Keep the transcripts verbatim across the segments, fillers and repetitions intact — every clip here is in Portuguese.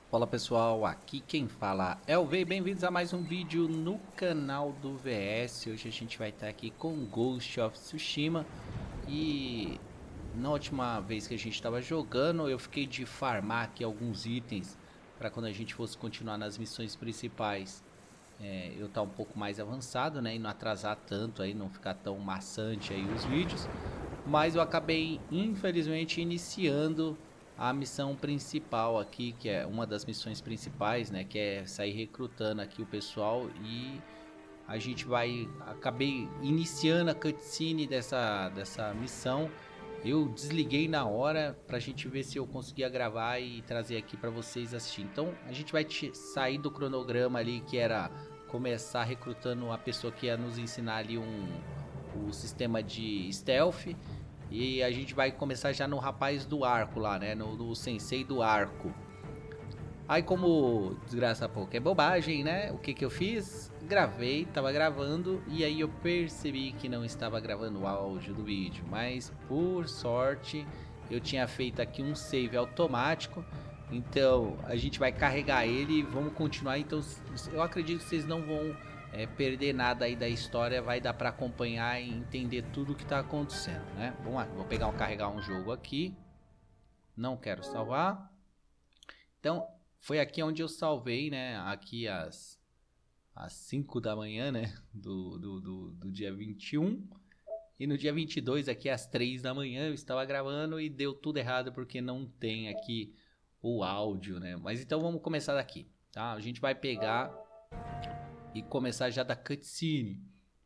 Fala pessoal, aqui quem fala é o V, bem-vindos a mais um vídeo no canal do V S. Hoje a gente vai estar aqui com Ghost of Tsushima. E na última vez que a gente estava jogando, eu fiquei de farmar aqui alguns itens para quando a gente fosse continuar nas missões principais, é, eu estar tá um pouco mais avançado, né, e não atrasar tanto aí, não ficar tão maçante aí os vídeos. Mas eu acabei infelizmente iniciando a missão principal aqui, que é uma das missões principais, né, que é sair recrutando aqui o pessoal. E a gente vai, acabei iniciando a cutscene dessa, dessa missão. Eu desliguei na hora pra gente ver se eu conseguia gravar e trazer aqui pra vocês assistir. Então a gente vai sair do cronograma ali, que era começar recrutando a pessoa que ia nos ensinar ali um, o sistema de stealth. E a gente vai começar já no rapaz do arco lá, né, no, no sensei do arco. Aí, como desgraça pouco é bobagem, né? O que que eu fiz? Gravei, tava gravando e aí eu percebi que não estava gravando o áudio do vídeo. Mas por sorte eu tinha feito aqui um save automático. Então a gente vai carregar ele e vamos continuar. Então eu acredito que vocês não vão é, perder nada aí da história. Vai dar para acompanhar e entender tudo o que tá acontecendo, né? Vamos lá, vou pegar, carregar um jogo aqui. Não quero salvar. Então foi aqui onde eu salvei, né? Aqui às, às cinco da manhã, né? Do, do, do, do dia vinte e um. E no dia vinte e dois, aqui às três da manhã, eu estava gravando e deu tudo errado porque não tem aqui o áudio, né? Mas então vamos começar daqui, tá? A gente vai pegar e começar já da cutscene.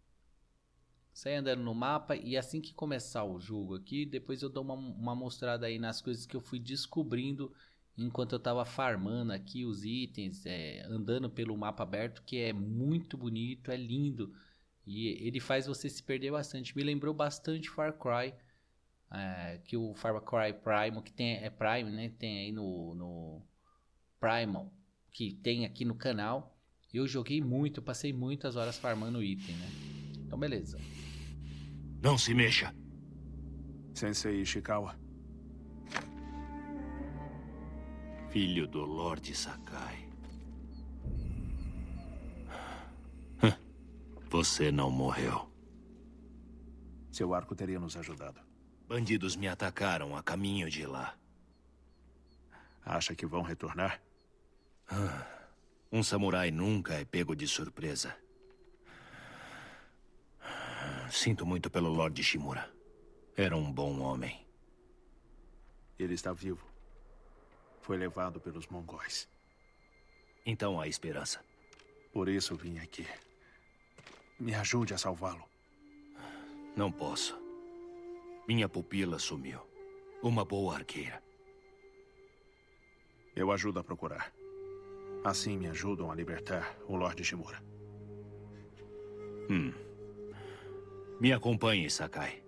Sair andando no mapa e assim que começar o jogo aqui, depois eu dou uma, uma mostrada aí nas coisas que eu fui descobrindo enquanto eu tava farmando aqui os itens, é, andando pelo mapa aberto, que é muito bonito, é lindo. E ele faz você se perder bastante. Me lembrou bastante Far Cry, é, que o Far Cry Primal, que tem, é Prime, né? Tem aí no, no Primal, que tem aqui no canal. Eu joguei muito, eu passei muitas horas farmando item, né? Então beleza. Não se mexa. Sensei Ishikawa. Filho do Lorde Sakai. Você não morreu. Seu arco teria nos ajudado. Bandidos me atacaram a caminho de lá. Acha que vão retornar? Um samurai nunca é pego de surpresa. Sinto muito pelo Lorde Shimura. Era um bom homem. Ele está vivo. Foi levado pelos mongóis. Então há esperança. Por isso vim aqui. Me ajude a salvá-lo. Não posso. Minha pupila sumiu. Uma boa arqueira. Eu ajudo a procurar. Assim me ajudam a libertar o Lorde Shimura. Hum. Me acompanhe, Sakai.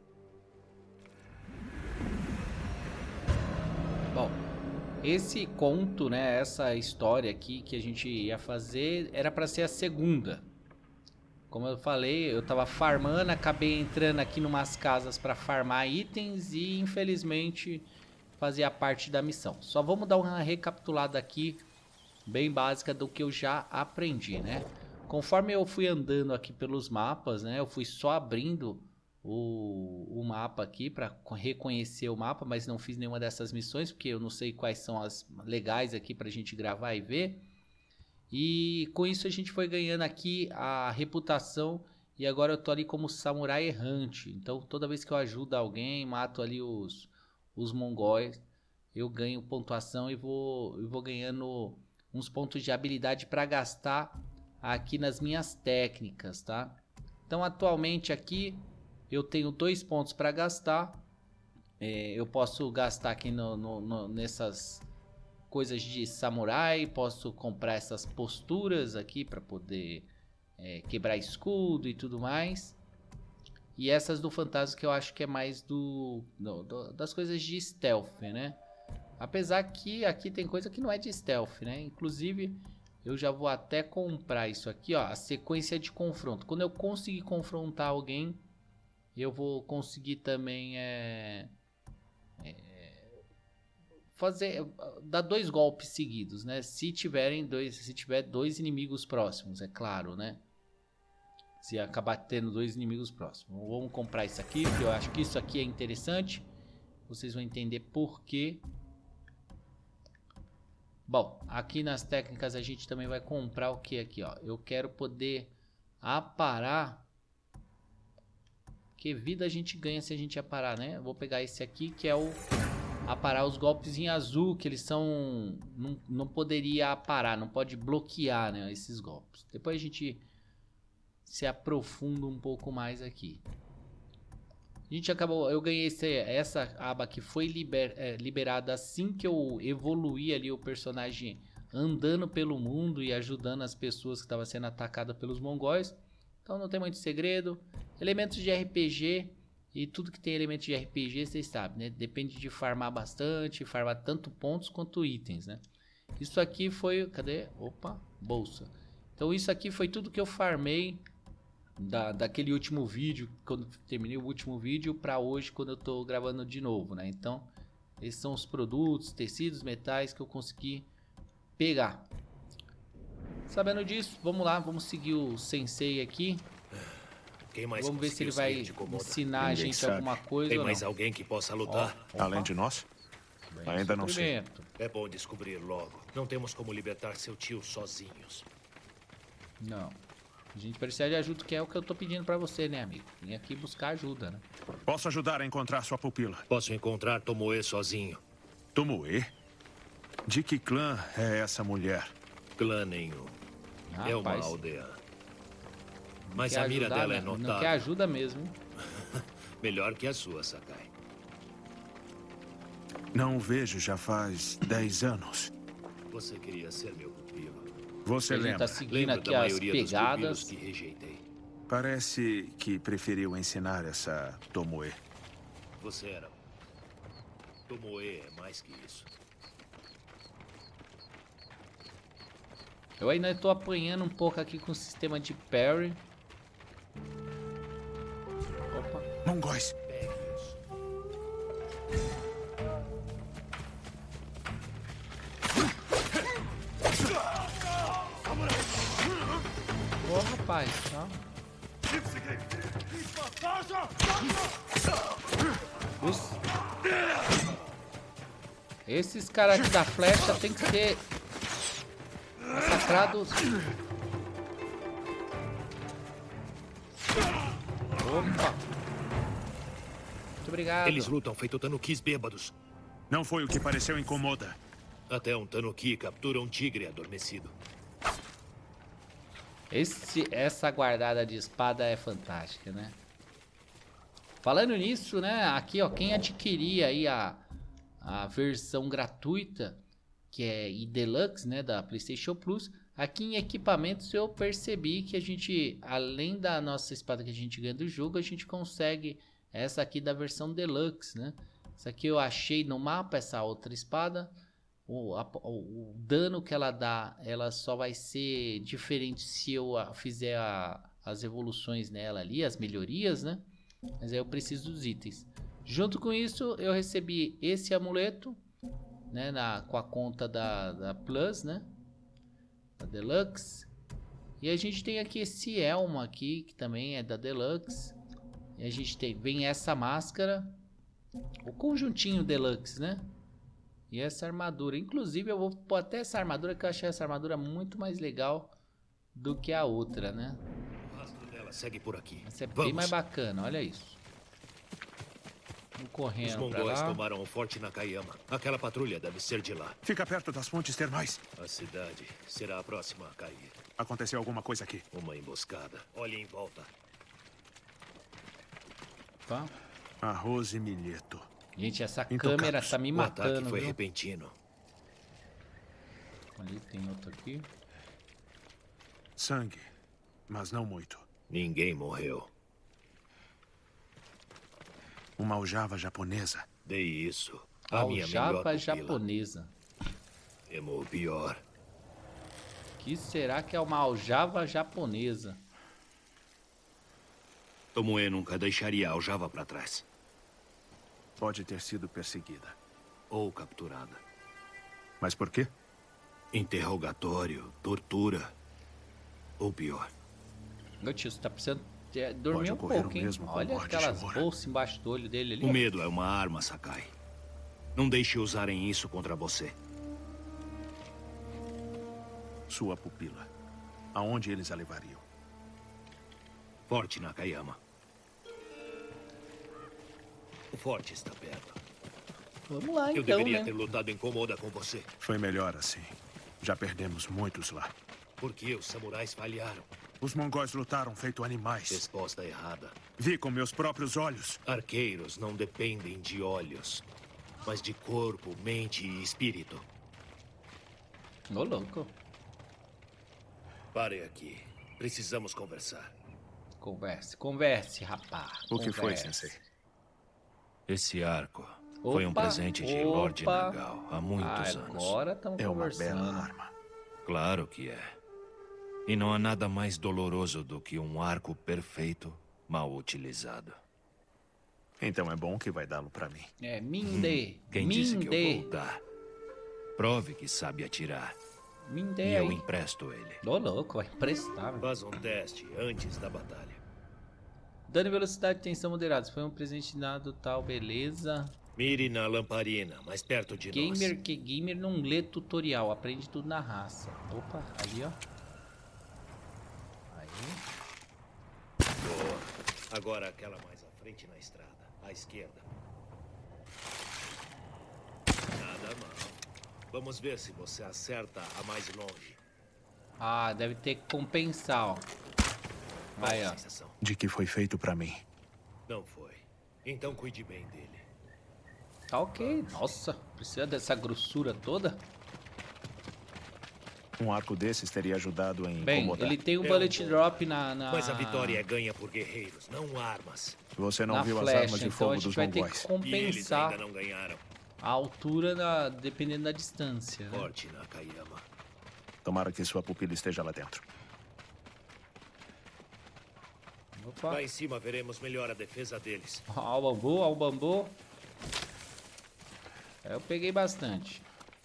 Bom, esse conto, né, essa história aqui que a gente ia fazer era para ser a segunda. Como eu falei, eu tava farmando, acabei entrando aqui numas casas para farmar itens e infelizmente fazia parte da missão. Só vamos dar uma recapitulada aqui bem básica do que eu já aprendi, né? Conforme eu fui andando aqui pelos mapas, né, eu fui só abrindo o, o mapa aqui para reconhecer o mapa, mas não fiz nenhuma dessas missões porque eu não sei quais são as legais aqui pra gente gravar e ver. E com isso a gente foi ganhando aqui a reputação e agora eu tô ali como samurai errante. Então toda vez que eu ajudo alguém, mato ali os, os mongóis, eu ganho pontuação e vou, eu vou ganhando uns pontos de habilidade para gastar aqui nas minhas técnicas, tá? Então atualmente aqui eu tenho dois pontos para gastar. É, eu posso gastar aqui no, no, no, nessas coisas de samurai, posso comprar essas posturas aqui para poder é, quebrar escudo e tudo mais. E essas do fantasma que eu acho que é mais do, do, do das coisas de stealth, né? Apesar que aqui tem coisa que não é de stealth, né? Inclusive eu já vou até comprar isso aqui, ó, a sequência de confronto. Quando eu conseguir confrontar alguém, eu vou conseguir também é, é, fazer, dar dois golpes seguidos, né? Se tiverem dois, se tiver dois inimigos próximos, é claro, né? Se acabar tendo dois inimigos próximos. Vamos comprar isso aqui, porque eu acho que isso aqui é interessante. Vocês vão entender por quê. Bom, aqui nas técnicas a gente também vai comprar o que aqui, ó. Eu quero poder aparar. Que vida a gente ganha se a gente aparar, né? Eu vou pegar esse aqui, que é o aparar os golpes em azul, que eles são... Não, não poderia aparar, não pode bloquear, né, esses golpes. Depois a gente se aprofunda um pouco mais aqui. A gente acabou... Eu ganhei esse, essa aba que foi liber, é, liberada assim que eu evoluí ali o personagem andando pelo mundo e ajudando as pessoas que estavam sendo atacadas pelos mongóis. Então não tem muito segredo. Elementos de R P G e tudo que tem elementos de R P G, vocês sabem, né? Depende de farmar bastante, farmar tanto pontos quanto itens, né? Isso aqui foi... Cadê? Opa, bolsa. Então isso aqui foi tudo que eu farmei da, daquele último vídeo, quando terminei o último vídeo, para hoje, quando eu tô gravando de novo, né? Então, esses são os produtos, tecidos, metais que eu consegui pegar. Sabendo disso, vamos lá, vamos seguir o sensei aqui. Quem mais Vamos ver se ele vai ensinar a gente sabe. alguma coisa. Tem ou mais não. alguém que possa lutar? Ó, Além de nós? Bem, Ainda não sei. suprimento. É bom descobrir logo. Não temos como libertar seu tio sozinhos. Não. A gente precisa de ajuda, que é o que eu tô pedindo pra você, né, amigo? Vem aqui buscar ajuda, né? Posso ajudar a encontrar sua pupila. Posso encontrar Tomoe sozinho. Tomoe? De que clã é essa mulher? Clã nenhum. É uma Rapaz, aldeã. Mas quer a mira ajudar, dela é né? Não notável. quer ajuda mesmo. Melhor que a sua, Sakai. Não o vejo já faz dez anos. Você queria ser meu pupilo. Você A gente lembra? tá seguindo Lembro aqui da as maioria dos pegadas. pupilos que rejeitei. Parece que preferiu ensinar essa Tomoe. Você era... Tomoe é mais que isso. Eu ainda tô apanhando um pouco aqui com o sistema de parry. Opa. Mongóis! Pegue isso. Ô, rapaz, tá? Os... Esses caras aqui da flecha tem que ser massacrados. Opa! Muito obrigado. Eles lutam feito tanukis bêbados. Não foi o que pareceu incomoda. Até um tanuki captura um tigre adormecido. Esse, essa guardada de espada é fantástica, né? Falando nisso, né? Aqui, ó, quem adquirir aí a, a versão gratuita, que é e Deluxe, né, da PlayStation Plus, aqui em equipamentos eu percebi que a gente, além da nossa espada que a gente ganha do jogo, a gente consegue essa aqui da versão Deluxe, né? Essa aqui eu achei no mapa, essa outra espada. O, a, o, o dano que ela dá, ela só vai ser diferente se eu a, fizer a, as evoluções nela ali, as melhorias, né? Mas aí eu preciso dos itens. Junto com isso, eu recebi esse amuleto, né? Na, com a conta da, da Plus, né? Da Deluxe. E a gente tem aqui esse elmo aqui, que também é da Deluxe. E a gente tem, vem essa máscara, o conjuntinho Deluxe, né? E essa armadura. Inclusive eu vou pôr até essa armadura, que eu achei essa armadura muito mais legal do que a outra, né? O rastro dela segue por aqui. Essa é bem Vamos. mais bacana, olha isso. Vamos Os correndo pra mongóis lá. tomaram o forte Nakayama. Aquela patrulha deve ser de lá. Fica perto das fontes termais. A cidade será a próxima a cair. Aconteceu alguma coisa aqui. Uma emboscada. Olhe em volta. Tá? Arroz e milheto. Gente, essa Intocáveis. câmera tá me O ataque matando, foi viu? repentino. Ali tem outro aqui. Sangue, mas não muito. Ninguém morreu. Uma aljava japonesa. Dei isso. A minha melhor Aljava pupila. japonesa. Temo o pior. Que será que é uma aljava japonesa? Tomoe nunca deixaria a aljava para trás. Pode ter sido perseguida. Ou capturada. Mas por quê? Interrogatório, tortura. Ou pior. Meu tio, você tá precisando de- dormir Pode um ocorrer pouco, o hein? mesmo com o Olha Lorde aquelas Shimura. bolsas embaixo do olho dele ali. O medo é uma arma, Sakai. Não deixe usarem isso contra você. Sua pupila. Aonde eles a levariam? Forte, Nakayama. O forte está perto. Vamos lá, Eu então, deveria né? ter lutado em Komoda com você. Foi melhor assim. Já perdemos muitos lá. Porque os samurais falharam. Os mongóis lutaram feito animais. Resposta errada. Vi com meus próprios olhos. Arqueiros não dependem de olhos, mas de corpo, mente e espírito. Ô, louco. Pare aqui. Precisamos conversar. Converse, converse, rapaz. O que foi, converse. Sensei? Esse arco foi um Opa, presente de opa. Lord Nagal há muitos anos. Agora estamos É uma conversando. bela arma. Claro que é. E não há nada mais doloroso do que um arco perfeito mal utilizado. Então é bom que vai dá-lo pra mim. É, Minde. Quem disse que eu Minde. vou dar? Prove que sabe atirar. Minde E eu aí. empresto ele. Ô, louco, vai emprestar, velho. Faz um teste antes da batalha. Dano e velocidade e tensão moderados. Foi um presente dado tal, beleza. Mire na lamparina, mais perto de Gamer nós. que gamer não lê tutorial, aprende tudo na raça. Opa, ali ó. Aí. Boa. Agora aquela mais à frente na estrada, à esquerda. Nada mal. Vamos ver se você acerta a mais longe. Ah, deve ter que compensar, ó. Qual Aí, a ó. sensação? De que foi feito pra mim. Não foi. Então cuide bem dele. Tá ok. Nossa, precisa dessa grossura toda? Um arco desses teria ajudado em Bem, incomodar. ele tem um É bullet um bom drop na, na... Mas a vitória é ganha por guerreiros, não armas. Você não na viu flecha, as armas de então fogo a gente dos vai ter mongóis. que E eles compensar ainda não ganharam. a altura na- dependendo da distância, né? Forte, Nakayama. Tomara que sua pupila esteja lá dentro. Opa. Lá em cima veremos melhor a defesa deles. Ó o bambu, ó o bambu. É, eu peguei bastante.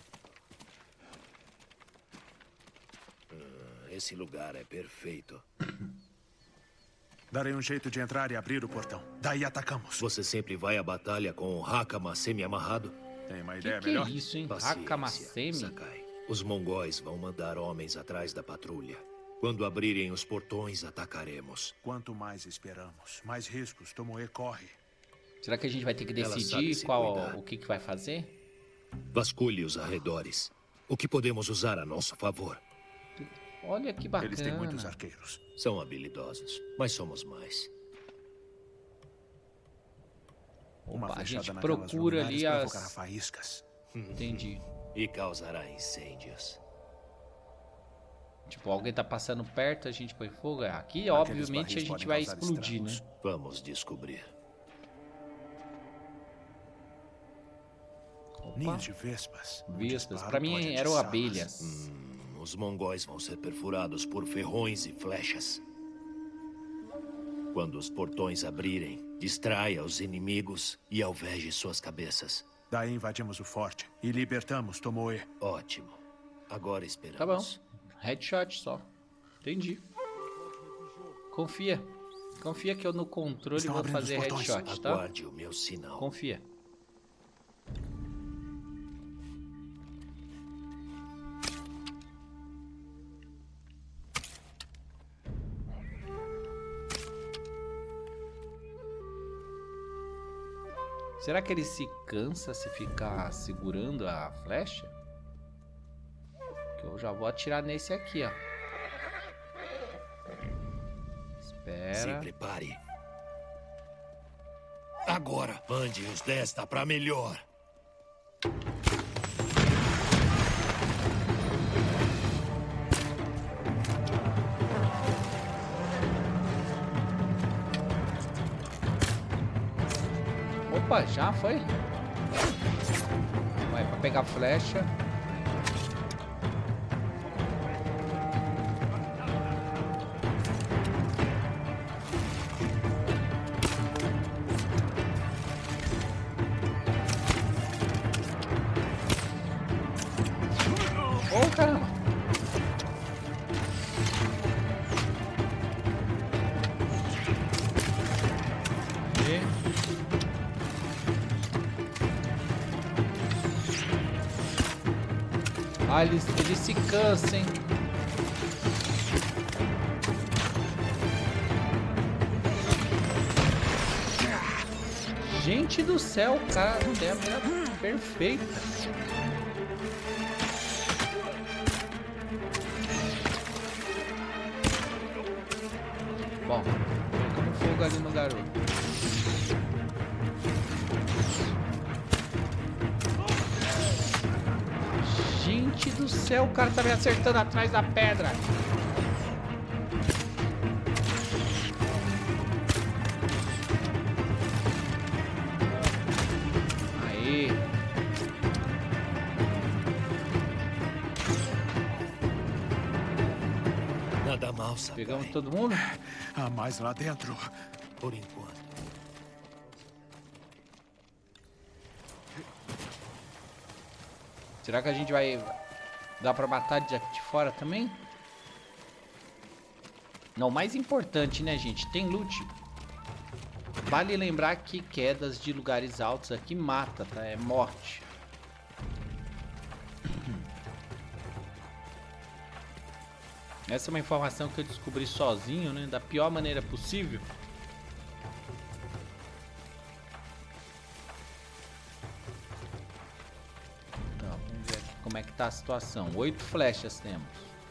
Esse lugar é perfeito. Darei um jeito de entrar e abrir o portão. Daí atacamos. Você sempre vai à batalha com o Hakama semi-amarrado? Tem uma Que ideia que é melhor? isso, hein? Paciência, Hakamasemi? Sakai. Os mongóis vão mandar homens atrás da patrulha. Quando abrirem os portões, atacaremos. Quanto mais esperamos, mais riscos Tomoe corre. Será que a gente vai ter que Ela sabe decidir se qual cuidar. o que, que vai fazer? Vasculhe os arredores. O que podemos usar a nosso favor? Olha que bacana. Eles têm muitos arqueiros. São habilidosos, mas somos mais. Uma Opa, a flechada gente naquelas procura luminárias ali provocará as... faíscas. Entendi. E causará incêndios. Tipo, alguém tá passando perto, a gente põe fogo. Aqui, Aqueles obviamente, a barris gente podem vai causar explodir, né? estragos. Vamos descobrir. Opa. Ninhos de vespas. Um Vespas. disparo Pra mim pode eram atiçá-las. abelhas. Hum, os mongóis vão ser perfurados por ferrões e flechas. Quando os portões abrirem, distraia os inimigos e alveje suas cabeças. Daí invadimos o forte e libertamos Tomoe. Ótimo. Agora esperamos. Tá bom. Headshot só. Entendi. Confia. Confia que eu no controle Estão vou abrindo fazer os portões. headshot, tá? Aguarde o meu sinal. Confia. Será que ele se cansa se ficar segurando a flecha? Que eu já vou atirar nesse aqui, ó. Se Espera. prepare. Agora, mande os desta pra melhor. Opa, já foi? Vai pra pegar a flecha. Ah, eles, eles se cansam, hein? Gente do céu, cara, tem a mira perfeita. Bom, colocamos fogo ali no garoto. Gente do céu, o cara tá me acertando atrás da pedra. Aí. Nada mal, Sakai. Pegamos todo mundo? Há mais lá dentro. Por enquanto. Será que a gente vai dar pra matar de aqui de fora também? Não, o mais importante, né, gente? Tem loot. Vale lembrar que quedas de lugares altos aqui mata, tá? É morte. Essa é uma informação que eu descobri sozinho, né? Da pior maneira possível. Então, vamos ver aqui como é que tá a situação. Oito flechas temos.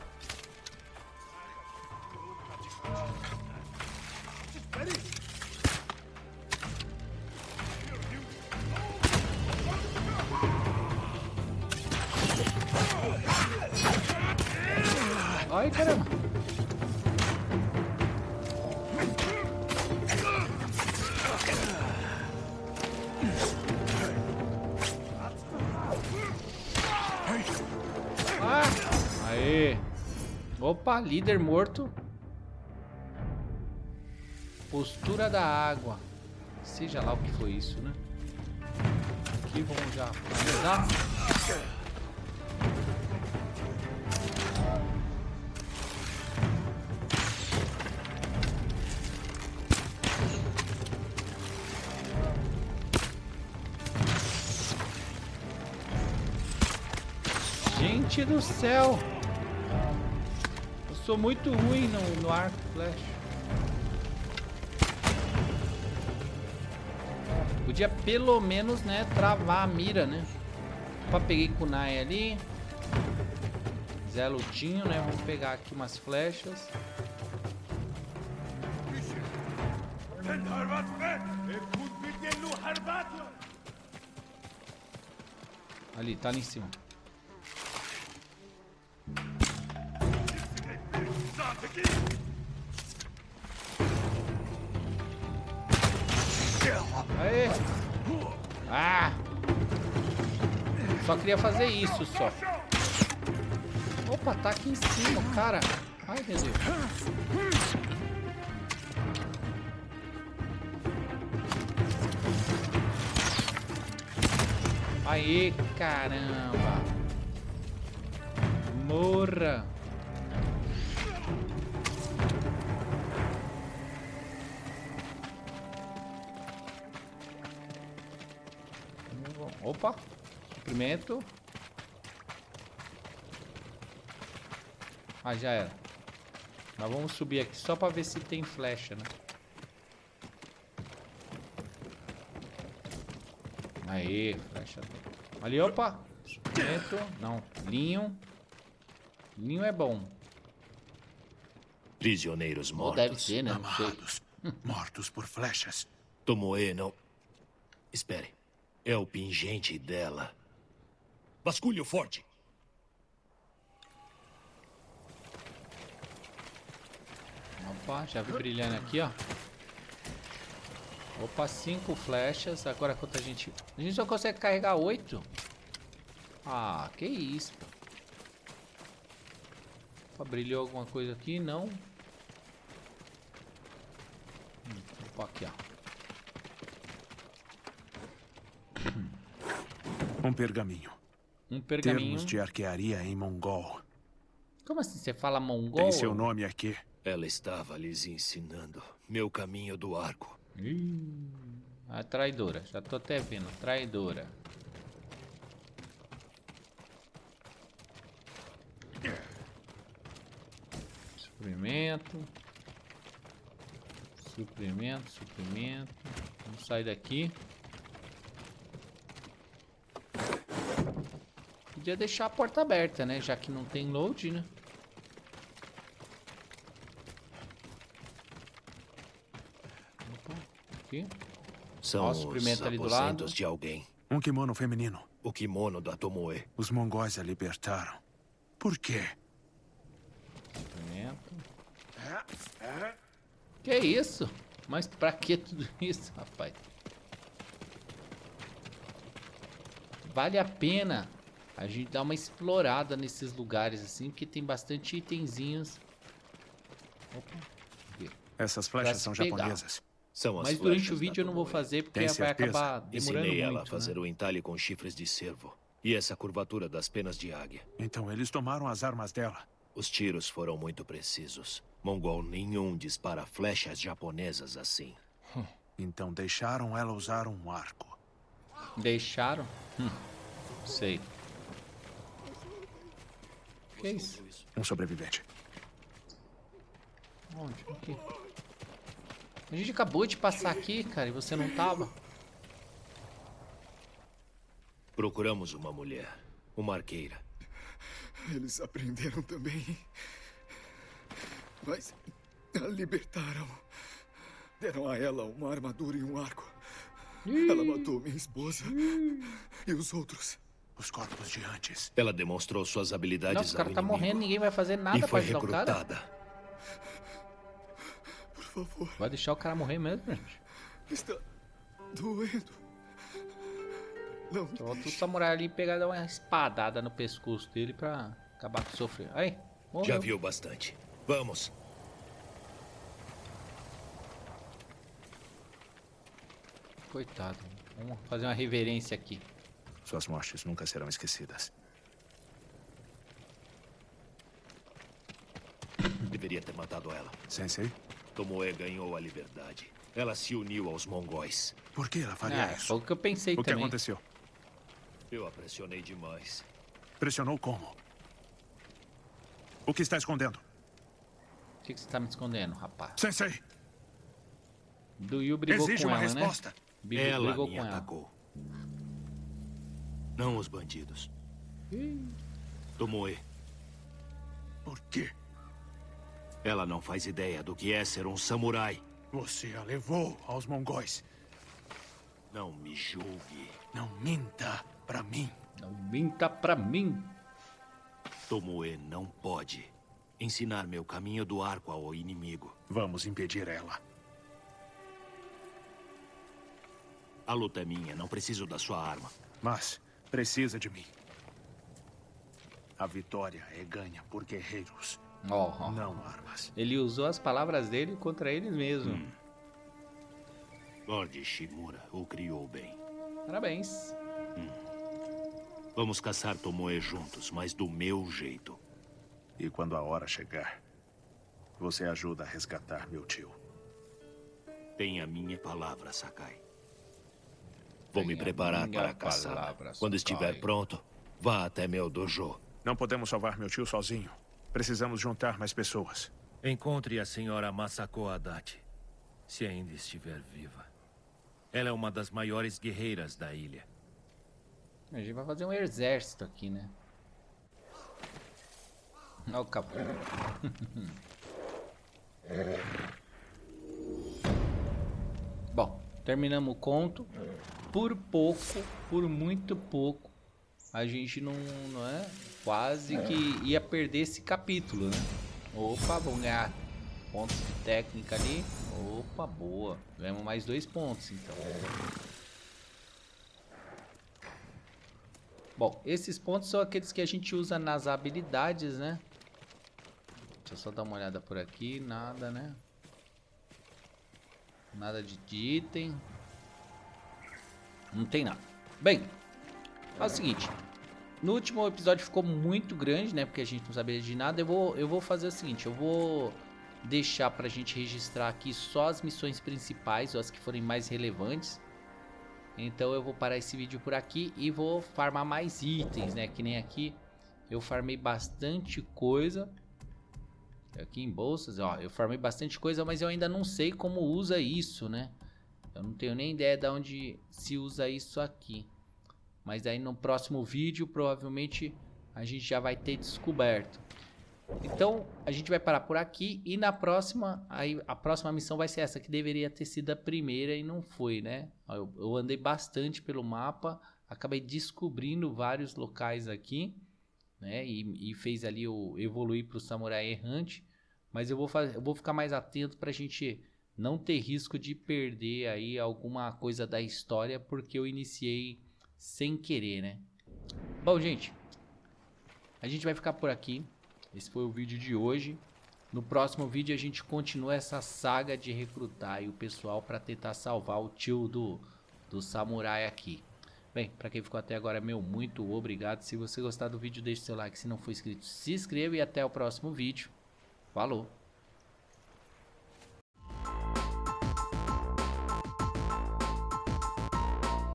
Ai, caramba. Ah, aê. Opa, líder morto. Postura da água. Seja lá o que foi isso, né? Aqui vamos já finalizar. Gente do céu! Eu sou muito ruim no, no arco e flecha. Podia pelo menos, né, travar a mira, né? Opa, peguei kunai ali. Zé lutinho, né? Vamos pegar aqui umas flechas. Ali, tá ali em cima. Aê! Ah! Só queria fazer isso, só. Opa, tá aqui em cima, cara. Ai, meu Deus. Aê, caramba. Morra. Opa, suprimento. Ah, já era. Mas vamos subir aqui só pra ver se tem flecha, né? Aí, flecha. Ali, opa. Suprimento. Não, linho. Linho é bom. Prisioneiros Ou mortos. deve ser, né? Não sei. Amarrados. Mortos por flechas. Tomoe, não... Espere. É o pingente dela. Vasculho forte. Opa, já vi brilhando aqui, ó. Opa, cinco flechas. Agora quanta gente... A gente só consegue carregar oito? Ah, que isso. Opa, brilhou alguma coisa aqui? Não. Hum, opa, aqui, ó. Um pergaminho. Um pergaminho. Termos de arquearia em mongol. Como assim? Você fala mongol? Tem seu nome aqui. Ela estava lhes ensinando meu caminho do arco. Ih, a traidora. Já tô até vendo. Traidora. Suprimento. Suprimento, suprimento. Vamos sair daqui. Podia deixar a porta aberta, né? Já que não tem load, né? Opa, aqui. São Ó, os suprimento ali do lado. aposentos de alguém. Um kimono feminino. O kimono da Tomoe. Os mongóis a libertaram. Por quê? Suprimento. Que isso? Mas pra que tudo isso, rapaz? Vale a pena a gente dar uma explorada nesses lugares assim, porque tem bastante itenzinhos. Opa. Aqui. Essas Pra flechas se são pegar. japonesas. São as Mas durante flechas o vídeo eu da não vou Tomoe. fazer porque Tem vai certeza? acabar demorando Ensinei ela muito, a fazer né? o entalhe com chifres de cervo. E essa curvatura das penas de águia. Então eles tomaram as armas dela. Os tiros foram muito precisos. Mongol nenhum dispara flechas japonesas assim. Então deixaram ela usar um arco. Deixaram? Hum, sei. Que é isso? Um sobrevivente. Onde? Aqui. A gente acabou de passar aqui, cara, e você não tava. Procuramos uma mulher. Uma arqueira. Eles aprenderam também. Mas a libertaram. Deram a ela uma armadura e um arco. Ela matou minha esposa. E os outros. Os corpos de antes. Ela demonstrou suas habilidades Nossa, o cara ao tá inimigo. morrendo, ninguém vai fazer nada E pra foi ajudar o cara. recrutada. Por favor. Vai deixar o cara morrer mesmo, gente? Está doendo. Não me Só o deixe. samurai ali pegar e dar uma espadada no pescoço dele pra acabar com o sofrer. Aí, morreu. Já viu bastante. Vamos. Coitado. Vamos fazer uma reverência aqui. Suas mortes nunca serão esquecidas. Deveria ter matado ela. Sensei? Tomoe ganhou a liberdade. Ela se uniu aos mongóis. Por que ela faria Ah, isso? foi o que eu pensei O que também. aconteceu? Eu a pressionei demais. Pressionou como? O que está escondendo? O que, que você tá me escondendo, rapaz? Sensei! Do Yu brigou Exige com uma ela, resposta. né? Brigou, Ela brigou me com ela. atacou. Não os bandidos. Tomoe, Por quê? ela não faz ideia do que é ser um samurai. Você a levou aos mongóis. Não me julgue. Não minta pra mim. Não minta pra mim. Tomoe não pode ensinar meu caminho do arco ao inimigo. Vamos impedir ela. A luta é minha, não preciso da sua arma. Mas precisa de mim. A vitória é ganha por guerreiros, Ó, ó. não armas. Ele usou as palavras dele contra ele mesmo. Hum. Lord Shimura o criou bem. Parabéns. Vamos caçar Tomoe juntos, mas do meu jeito. E quando a hora chegar, você ajuda a resgatar meu tio. Tenha minha palavra, Sakai. Vou me Tenha preparar minha para caçar. palavra, Quando Sakai. estiver pronto, vá até meu dojo. Não podemos salvar meu tio sozinho. Precisamos juntar mais pessoas. Encontre a senhora Masako Adachi, se ainda estiver viva. Ela é uma das maiores guerreiras da ilha. A gente vai fazer um exército aqui, né? Olha o capô. Bom, terminamos o conto. Por pouco, por muito pouco, a gente não, não é? Quase que ia perder esse capítulo, né? Opa, vamos ganhar pontos de técnica ali. Opa, boa. Ganhamos mais dois pontos, então. Bom, esses pontos são aqueles que a gente usa nas habilidades, né? Deixa eu só dar uma olhada por aqui. Nada, né? Nada de item. Não tem nada. Bem, é o seguinte. No último episódio ficou muito grande, né? Porque a gente não sabia de nada. Eu vou, eu vou fazer o seguinte. Eu vou deixar pra gente registrar aqui só as missões principais, ou as que forem mais relevantes. Então eu vou parar esse vídeo por aqui e vou farmar mais itens, né? Que nem aqui eu farmei bastante coisa. Aqui em bolsas, ó, eu farmei bastante coisa, mas eu ainda não sei como usa isso, né? Eu não tenho nem ideia de onde se usa isso aqui. Mas aí no próximo vídeo, provavelmente, a gente já vai ter descoberto. Então, a gente vai parar por aqui. E na próxima, aí, a próxima missão vai ser essa, que deveria ter sido a primeira e não foi, né? Eu, eu andei bastante pelo mapa, acabei descobrindo vários locais aqui, né? E, e fez ali o evoluir para o Samurai Errante. Mas eu vou, fazer, eu vou ficar mais atento para a gente não ter risco de perder aí alguma coisa da história, porque eu iniciei sem querer, né? Bom, gente, a gente vai ficar por aqui. Esse foi o vídeo de hoje. No próximo vídeo a gente continua essa saga de recrutar aí o pessoal para tentar salvar o tio do, do samurai aqui. Bem, para quem ficou até agora, meu muito obrigado. Se você gostar do vídeo, deixe seu like. Se não for inscrito, se inscreva e até o próximo vídeo. Falou!